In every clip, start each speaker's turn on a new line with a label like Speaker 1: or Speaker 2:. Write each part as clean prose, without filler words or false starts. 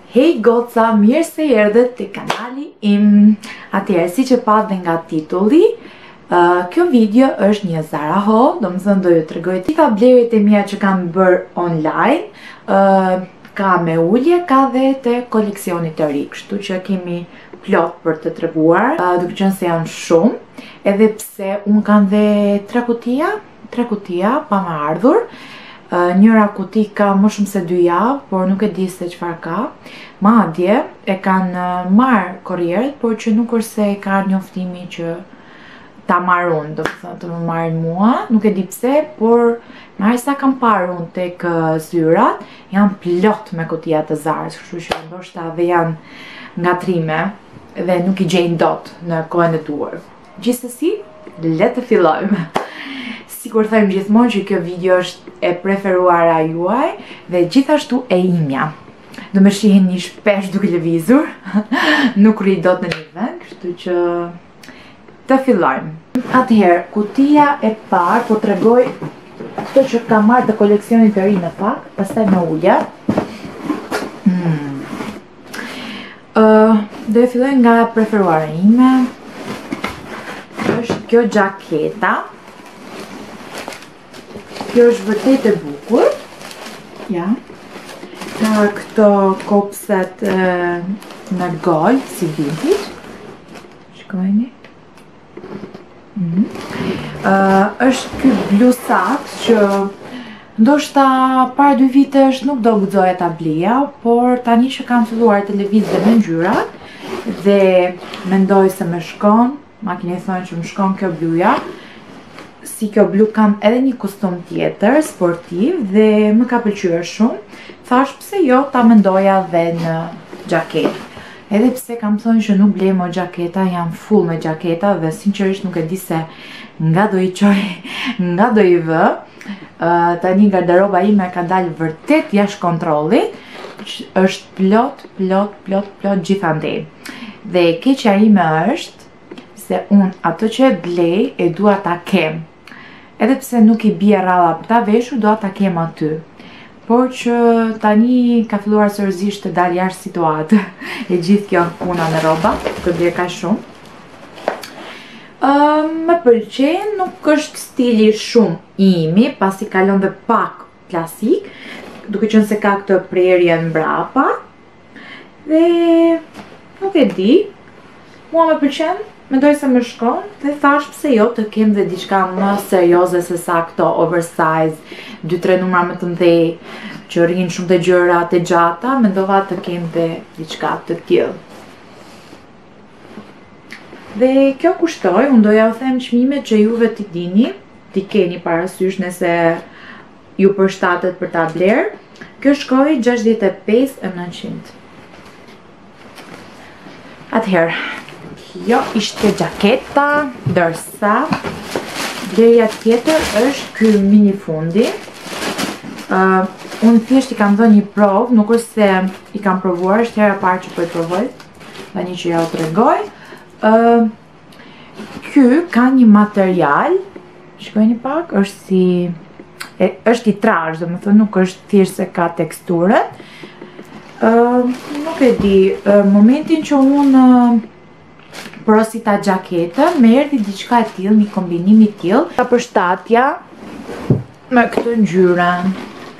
Speaker 1: Hej goca, mirë se erdhët te kanali im. Atëherë, siç e pat dhe nga titulli, kjo video është një Zara haul, domethënë do ju tregoj gjitha blerjet e mia që kam bërë online. Ka me ulje, ka dhe te koleksioni të ri, kështu që kemi plot për të treguar, duke qenë se janë shumë, edhe pse unë kam dhe tre kutia pa më ardhur. Njëra kuti ka më shumë se 2 javë, por nuk e di se çfarë ka. Madje e kanë marrë kurrierët, por që nuk është se ka njoftimi që ta marr unë, do të thotë të më marrin mua, nuk e di pse, por me sa kam parë unë tek zyrat, janë plot me kutia të Zarës, kështu që ndoshta dhe janë ngatrime dhe nuk i gjejnë dot në kohën e duhur. Gjithsesi, le të fillojmë. Sikur them gjithmonë që kjo video është e preferuara juaj dhe gjithashtu e imja. Do më shihni shpesh duke lëvizur, nuk rri dot në një vend, kështu që të fillojmë. Atëherë, kutia e parë po tregoj këto që kam marrë të koleksionit të ri në fakt, pastaj me ulja. Do e filloj nga preferuara ime. Është kjo xhaketa. Kjo është vërtet e bukur. Ja. Ka këto kopsat në gold, si vintage. Shikojeni. Është ky blusak që ndoshta para 2 vitesh nuk do guxoja ta blija, por tani që kam filluar të lëviz dhe me ngjyrat dhe mendoj se më shkon, makinë thonë që më shkon kjo bluja. Si kjo blu kam edhe një kostum tjetër, sportiv, dhe më ka pëlqyer shumë. Thash pse jo, ta mendoja dhe në xhaketë. Edhe pse kam thënë që nuk blej më xhaketa, jam full me xhaketa dhe sinqerisht nuk e di se nga do i qoj, nga do i vë. Tani garderoba ime ka dalë vërtet jashtë kontrollit, është plot gjithandej. Dhe keqja ime është se unë ato që e blej e dua ta kem. Edhe pse nuk i bie rradha për ta veshur, dua ta kem aty. Por që tani ka filluar seriozisht të dalë jashtë situatë e gjithë kjo puna me rroba, të bie kaq shumë. Më pëlqen, nuk është stili shumë imi, pasi kalon dhe pak klasik, duke qenë se ka këtë prerje mbrapa. Dhe nuk e di, mua më pëlqen, mendoj se më shkon dhe thash pse jo të kem dhe diçka më serioze se sa këto oversize, 2-3 numra më të mëdhej që rrinë shumë të gjëra të gjata, mendova të kem dhe diçka të tillë. Dhe kjo kushtoi, unë doja u them çmimet që juve t'i dini, t'i keni parasysh nëse ju përshtatet për ta bler. Kjo shkoi 65.900. Atëherë, kjo ishte xhaketa, ndërsa blerja tjetër është ky mini fundi. Unë thjesht i kam dhënë një provë, nuk është se i kam provuar, është hera e parë që po e provoj, tani që ja u tregoj. Ky ka një material, shikojeni pak, është i trashë, domethënë nuk është thjesht se ka teksturën. Nuk e di, momentin që unë porosita xhaketën, më erdhi diçka e tillë, një kombinim i tillë. Ka përshtatja me këtë ngjyrën.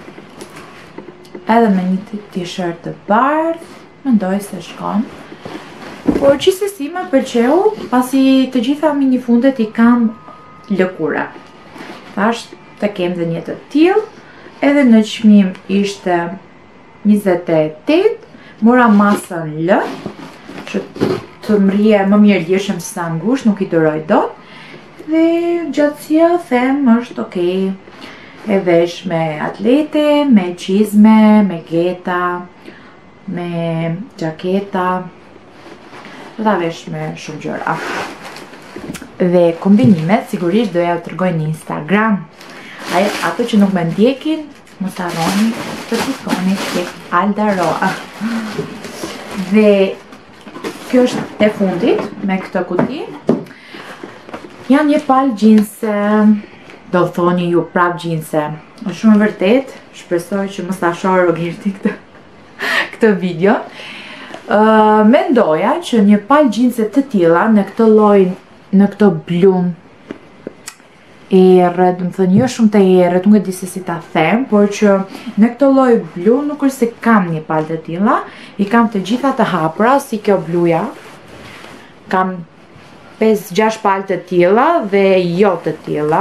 Speaker 1: Edhe me një t-shirt të bardhë, mendoj se shkon. Por gjithsesi më pëlqeu, pasi të gjitha minifundet i kam lëkura. Thash të kem dhe një të tillë, edhe në çmim ishte 28, mora masën L, që të mrije më mirë lirshëm se sa ngushtë, nuk i duroj dot. Dhe gjatësia them është okay. E vesh me atlete, me çizme, me geta, me xhaketa. Do ta vesh me shumë gjëra. Dhe kombinimet sigurisht do ja u tregoj në Instagram. Ato që nuk më ndjekin, mos harroni të shikoni tek Alda Roa. Dhe kjo është e fundit me këtë kuti. Janë një palë gjinse, do thoni ju prap gjinse. Është shumë vërtet, shpresoj që mos ta shoh Rogerti këtë video. Mendoja që një palë gjinse të tilla në këtë lloj, në këtë blum i errët, do të thënë jo shumë të errët, nuk e di se si ta them, por që në këtë lloj blu nuk është se kam një palë të tilla, i kam të gjitha të hapura si kjo bluja. Kam 5-6 palë të tilla dhe jo të tilla.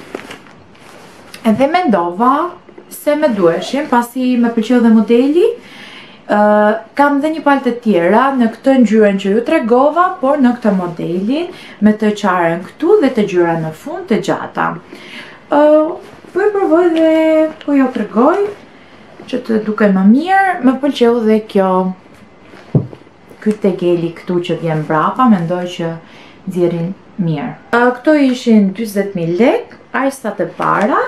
Speaker 1: Edhe mendova se me duheshin, pasi më pëlqeu dhe modeli. Kam dhe një palë të tjera në këtë ngjyrën që ju tregova, por në këtë modelin me të qarën këtu dhe të gjyra në fund të gjata. Po e provoj dhe po jo tregoj që të duken më mirë. Më pëlqeu dhe ky tegeli këtu që vjen mbrapa, mendoj që nxjerrin mirë. Këto ishin 40.000 lekë, aq sa të para.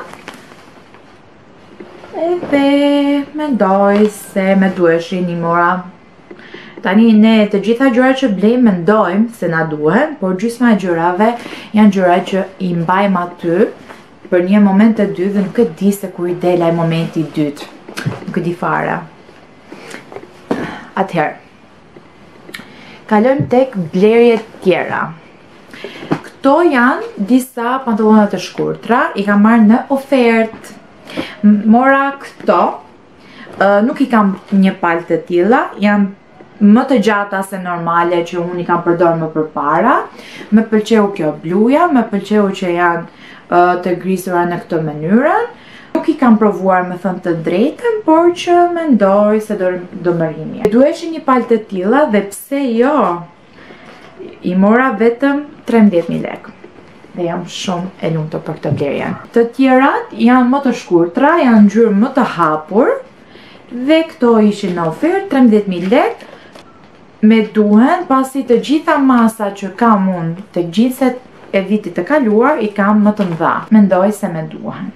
Speaker 1: Edhe mendoj se me duheshin i mora. Tani ne të gjitha gjërat që blejmë mendojmë se na duhen, por gjysma e gjërave janë gjëra që i mbajmë aty për një moment të dytë dhe nuk e di se kur i del ai momenti i dytë. Nuk e di fare. Atëherë, kalojmë tek blerjet tjera. Këto janë disa pantallona të shkurtra, i kam marrë në ofertë. Mora këto, nuk i kam një palë të tilla, janë më të gjata se normale që unë i kam përdorur më përpara. Më pëlqeu kjo bluja, më pëlqeu që janë të grisura në këtë mënyrë. Nuk i kam provuar me thënë të drejtën, por që mendoj se do më ri mirë. Duheshin një palë të tilla dhe pse jo, i mora vetëm 13.000 lekë. Dhe jam shumë e lumtur për këtë blerje. Të tjerat janë më të shkurtra, janë ngjyrë më të hapur dhe këto ishin në ofertë 13.000 lekë. Me duhen, pasi të gjitha masat që kam unë të gjinset e vitit të kaluar i kam më të mëdha. Mendoj se me duhen.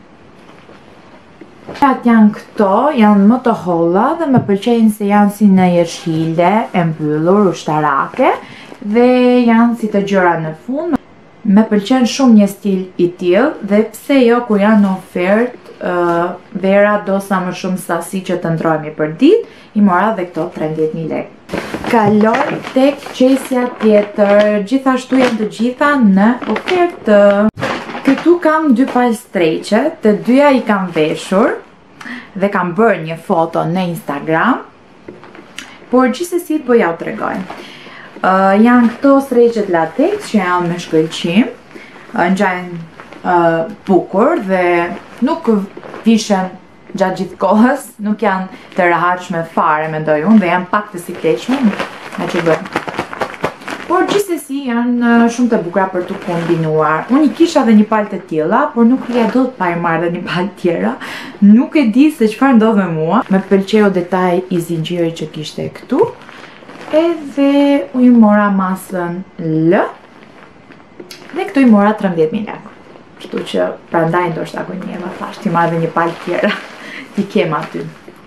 Speaker 1: Janë këto, janë më të holla dhe më pëlqejnë se janë si në jeshile e mbyllur ushtarake dhe janë si të gjëra në fund. Me pëlqen shumë një stil i tillë dhe pse jo kur janë në ofertë, vera do sa më shumë sasi që të ndrohemi për ditë, i mora dhe këto 13.000 lekë. Kaloj tek qesja tjetër, gjithashtu janë të gjitha në ofertë. Këtu kam dy palë streqe, të dyja i kam veshur dhe kam bërë një foto në Instagram, por gjithsesi po ja u tregoj. Janë këto streqet latex që janë me shkëlqim, ngjajnë bukur dhe nuk vishen gjatë gjithë kohës, nuk janë të rehatshme fare mendoj unë dhe janë pak të sikletshme, nga që bëjnë. Por gjithsesi janë shumë të bukura për të kombinuar. Unë i kisha dhe një palë të tilla, por nuk ja do të pa i marrë dhe një palë tjera. Nuk e di se çfarë ndodh me mua. Më pëlqeu detaj i zinxhirit që kishte këtu. Edhe u i mora masën L dhe këtu i mora 13.000 lekë. Kështu që prandaj ndoshta ku një më thash ti marrë një palë tjera. Ti kem aty.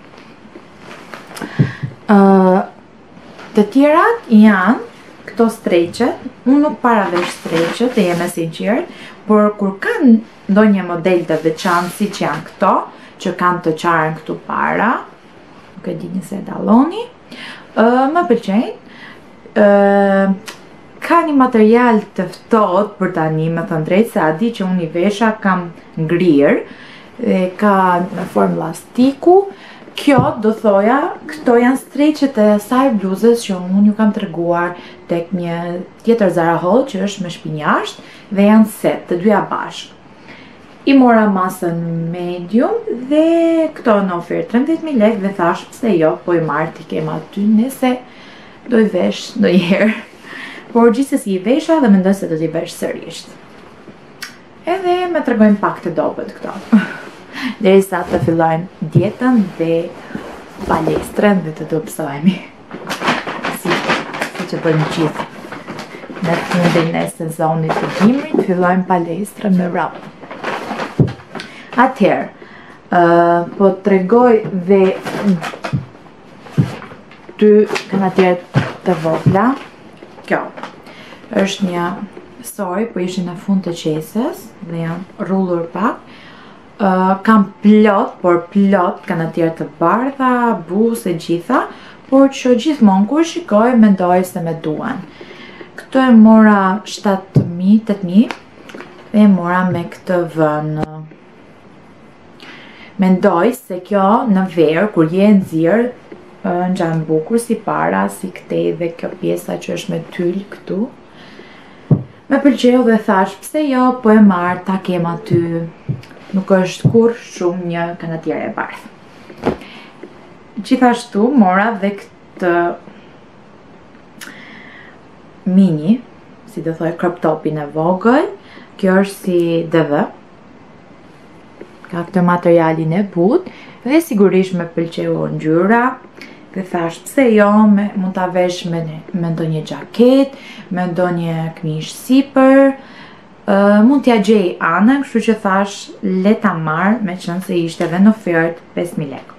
Speaker 1: Të tjerat janë këto streqet. Unë nuk para vesh streqet, të jem e sinqert, por kur kanë ndonjë model të veçantë siç janë këto, që kanë të qarën këtu para, nuk e di nëse e dalloni. Më pëlqejnë. Ka një material të ftohtë për tani, me thënë drejtë, se a di që unë i vesha kam ngrirë, ka në formë elastiku. Kjo do thoja, këto janë streqet e asaj bluzës që unë ju kam treguar tek një tjetër Zara Hall që është me shpinjasht dhe janë set, të dyja bashkë. I mora masën medium dhe këto në ofertë 13.000 lekë dhe thash pse jo, po i marr ti kem aty nëse do i vesh ndonjëherë. Por gjithsesi i vesha dhe mendoj se do t'i vesh sërish. Edhe me tregojnë pak të dobët këto. Derisa të fillojmë dietën dhe palestrën dhe të dobësohemi. Si që bëjmë gjithë. Në fundin e sezonit të dimrit fillojmë palestrën me rap. Atëherë, po tregoj dhe dy kanatierë të vogla. Kjo është një soj, po ishin në fund të qesës dhe janë rullur pak. Kam plot, por plot kanatierë të bardha, buzë e gjitha, por që gjithmonë kur shikoj mendoj se me duan. Këto e mora 7.000, 8.000 dhe e mora me këtë vën. Mendoj se kjo në verë kur je nxirr ngjan bukur si para, si këtej dhe kjo pjesa që është me tyl këtu. Me pëlqeu dhe thash pse jo, po e marr ta kem aty. Nuk është kur shumë një kanatiere e bardhë. Gjithashtu mora dhe këtë mini, si do thoj crop topin e vogël. Kjo është si DV. Ka këtë materialin e butë dhe sigurisht me pëlqeu ngjyra. Dhe thash pse jo, mund ta vesh me ndonjë xhaket, me ndonjë këmishë sipër. Mund t'ja gjej anën, kështu që thash le ta marr, meqense ishte edhe në ofertë 5.000 lekë.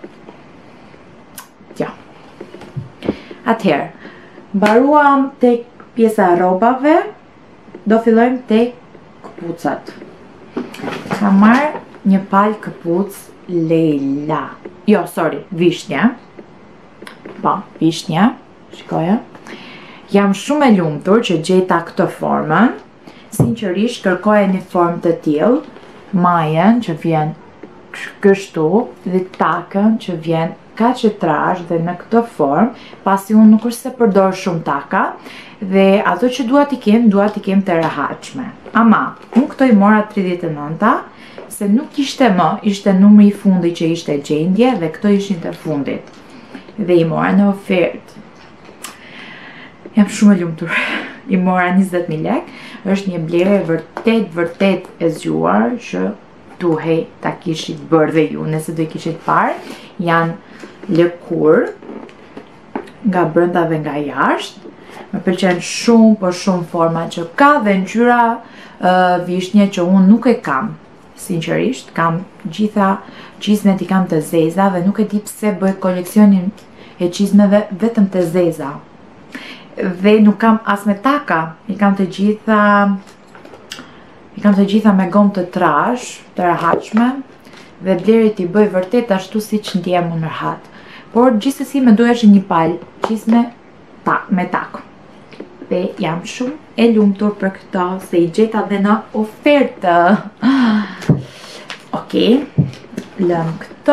Speaker 1: Atëherë, mbaruam tek pjesa e rrobave, do fillojmë tek këpucat. Kam marrë një palë këpuc Leila. Jo, sorry, vishnja. Po, vishnja. Shikoja. Jam shumë e lumtur që gjeta këtë formën. Sinqerisht kërkoja një formë të tillë, majën që vjen kështu dhe takën që vjen kaq e trashë dhe në këtë formë, pasi unë nuk është se përdor shumë taka dhe ato që dua t'i kem të rehatshme. Ama, unë këto i mora 39-ta, se nuk ishte më, ishte numri i fundit që ishte gjendje dhe këto ishin të fundit. Dhe i mora në ofertë. Jam shumë e lumtur. I mora 20.000 lekë, është një blerje vërtet e zgjuar që duhej ta kishit bërë dhe ju, nëse do i kishit parë, janë lëkur nga brenda dhe nga jashtë. Më pëlqen shumë, po shumë forma që ka dhe ngjyra vishnje që unë nuk e kam. Sinqerisht, kam gjitha çizmet i kam të zeza dhe nuk e di pse bëj koleksionin e çizmeve vetëm të zeza. Dhe nuk kam as me taka, i kam të gjitha me gomë të trash, të rehatshme, dhe blerit i bëj vërtet ashtu si që ndjem unë rehat. Por gjithsesi më duhesh një palë çizme me takë. Dhe jam shumë e lumtur për këto, se i gjeta dhe në ofertë. Okej, lëm këto.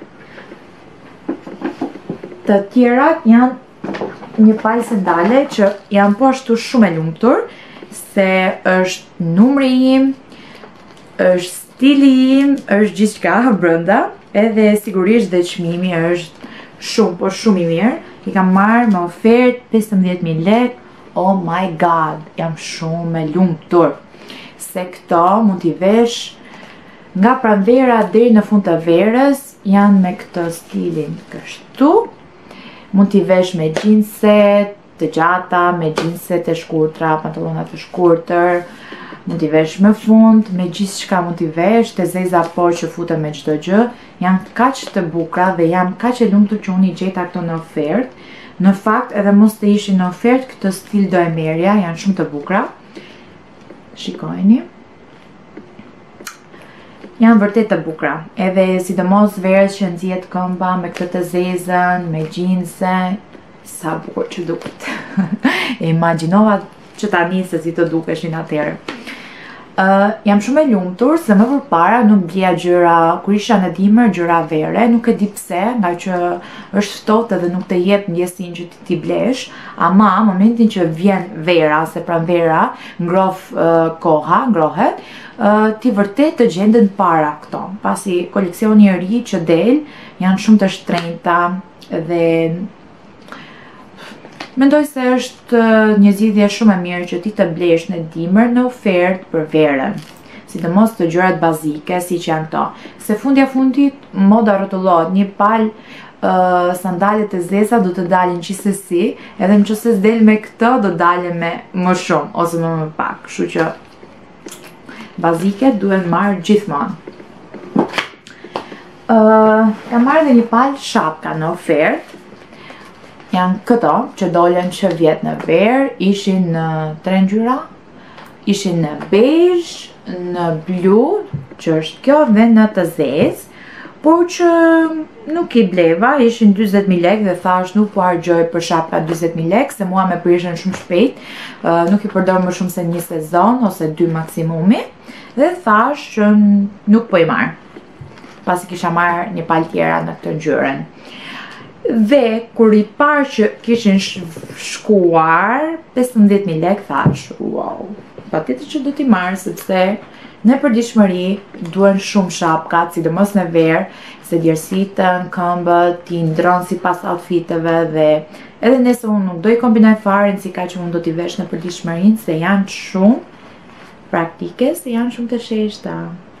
Speaker 1: Të tjerat janë një palë sandale që jam po ashtu shumë e lumtur, se është numri im, është stili im, është gjithçka brenda, edhe sigurisht dhe çmimi është shumë, po shumë i mirë. I kam marrë me ofertë 15.000 lekë. Oh my god, jam shumë e lumtur. Se këto mund t'i vesh nga pranvera deri në fund të verës, janë me këtë stilin kështu. Mund t'i vesh me gjinse të gjata, me gjinse të shkurtra, pantallona të shkurtër. Mund t'i vesh me fund, me gjithçka mund t'i vesh, të zeza po që futem me çdo gjë. Janë kaq të bukura dhe jam kaq e lumtur që unë i gjeta këto në ofertë. Në fakt, edhe mos të ishin në ofertë, këtë stil do e merja, janë shumë të bukura. Shikojni. Janë vërtet të bukura. Edhe sidomos verës që nxjihet këmba me këtë të zezën, me gjinse, sa bukur që duket. E imagjinova që tani se si të dukeshin atëherë. Jam shumë e lumtur se më përpara nuk blija gjëra, kur isha në dimër, gjëra vere, nuk e di pse, nga që është ftohtë dhe nuk të jep ndjesinë që ti blesh, ama momentin që vjen vera, se pranvera ngrohet, ti vërtet të gjenden para këto, pasi koleksioni i ri që del janë shumë të shtrenjta dhe mendoj se është një zgjidhje shumë e mirë që ti të blesh në dimër në ofertë për verën. Sidomos të gjërat bazike si që janë këto. Se fundja fundit moda rrotullohet, një palë sandale të zeza do të dalin gjithsesi, edhe nëse s'del me këto do dalin me më shumë ose më pak. Kështu që bazike duhen marrë gjithmonë. Kam marrë dhe një palë shapka në ofertë. Janë këto që dolen që vjet në verë, ishin në 3 ngjyra, ishin në beige, në blu, që është kjo, dhe në të zezë, por që nuk i bleva, ishin 40.000 lek dhe thash nuk po harxoj për shapka 40.000 lek, se mua me prishen shumë shpejt, nuk i përdor më shumë se një sezon ose 2 maksimumi, dhe thash që nuk po i marr, pasi kisha marrë një palë tjera në këtë ngjyrën. Dhe kur i parë që kishin shkuar 15.000 lek, thash, wow, patjetër që do t'i marr, sepse në përditshmëri duhen shumë shapkat, sidomos në verë, se djersitën, këmbët, ti ndron sipas outfiteve dhe edhe nëse unë nuk do i kombinoj fare si ka që unë do t'i vesh në përditshmërinë, se janë shumë praktike, se janë shumë të sheshta.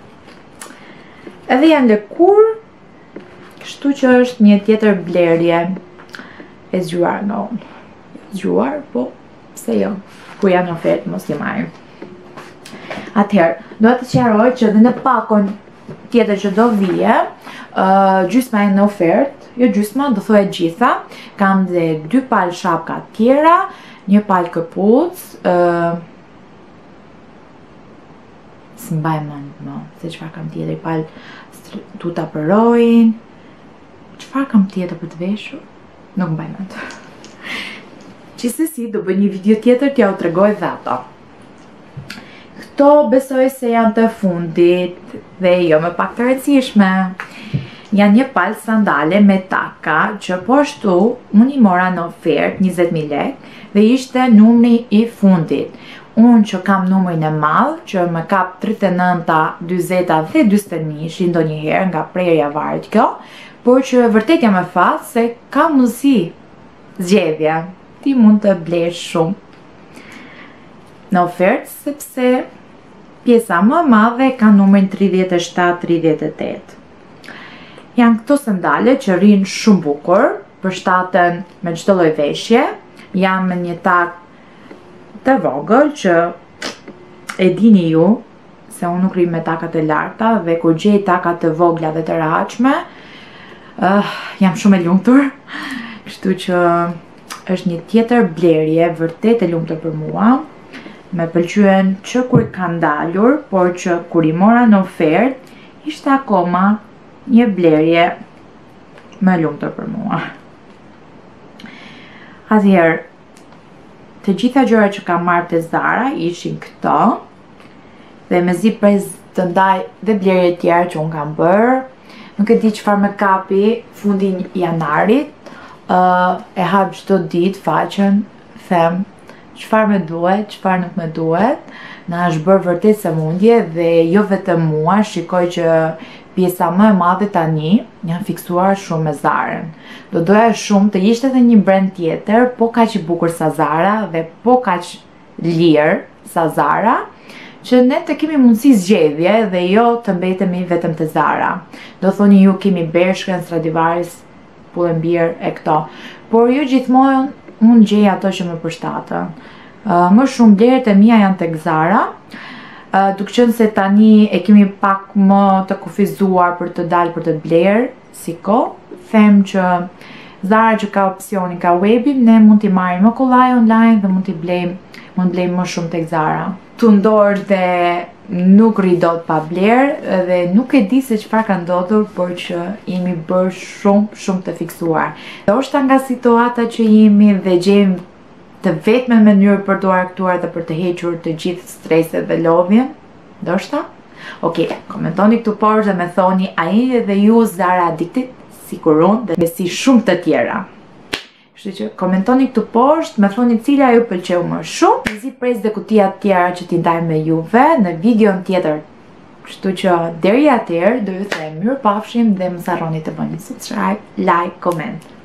Speaker 1: Edhe janë lëkur, kështu që është një tjetër blerje e zgjuar nga unë. Zgjuar, po, pse jo, ku janë ofertë mos i marr. Atëherë, do të sqaroj që edhe në pakon tjetër që do vije, gjysma e në ofertë, jo gjysma, do thoj gjitha, kam dhe 2 palë shapka tjera, një palë këpuc, së mbaj më, se çfarë kam tjetër, palë tuta për rojin, çfarë kam tjetër për të veshur, nuk mbaj më. Gjithsesi, do bëj një video tjetër t'ja u tregoj dhe ato. Këto besoj se janë të fundit dhe jo më pak të rëndësishme. Janë një palë sandale me taka që po ashtu unë i mora në ofertë 20.000 lek dhe ishte numri i fundit. Unë që kam numrin e madh që më kap 39, 40 dhe 41 ndonjëherë nga prerja varet kjo, por që vërtet jam e fat se ka mundësi zgjedhje. Ti mund të blesh shumë në ofertë sepse pjesa më e madhe ka numrin 37-38. Janë këto sandale që rrinë shumë bukur, përshtaten me çdo lloj veshje, janë me një tak të vogël që e dini ju se unë nuk rri me takat e larta dhe kur gjej takat të vogla dhe të rehatshme, jam shumë e lumtur, kështu që është një tjetër blerje vërtet e lumtur për mua. Me pëlqyen që kur ka ndalur, por që kur i mora në ofertë, ishte akoma një blerje më lumtur për mua. Atëherë, të gjitha gjërat që kam marrë te Zara ishin këto, dhe mezi pres të ndaj dhe blerje tjera që unë kam bërë. Nuk e di çfarë më kapi fundin janarit, e hap çdo ditë faqen, them çfarë më duhet, çfarë nuk më duhet. Na është bërë vërtet sëmundje dhe jo vetëm mua, shikoj që pjesa më e madhe tani janë fiksuar shumë me Zarën. Do doja shumë të ishte edhe një brand tjetër, po kaq i bukur sa Zara dhe po kaq lirë sa Zara, që ne të kemi mundësi zgjedhje dhe jo të mbetemi vetëm te Zara. Do thoni ju kemi Bershken, Stradivarius, Pull&Bear e këto, por jo gjithmonë unë gjej ato që më përshtatën. Më shumë blerjet e mia janë tek Zara, duke qenë se tani e kemi pak më të kufizuar për të dalë për të bler, si kohë, them që Zara që ka opsionin, ka webin, ne mund t'i marrim më kollaj online dhe mund blejmë më shumë tek Zara. Tu ndorë dhe nuk rri dot pa bler dhe nuk e di se çfarë ka ndodhur, por që jemi bërë shumë të fiksuar. Do është nga situata që jemi dhe gjejmë të vetme mënyrë për të argëtuar dhe për të hequr të gjithë streset dhe lodhjen? Ndoshta? Okej, komentoni këtu poshtë dhe më thoni a jeni edhe ju Zara addicted sikur unë dhe si shumë të tjera. Kështu që komentoni këtu poshtë, më thoni cila ju pëlqeu më shumë. Mezi pres dhe kutia të tjera që t'i ndaj me juve në videon tjetër. Kështu që deri atëherë do ju them mirupafshim dhe mos harroni të bëni subscribe, like, comment.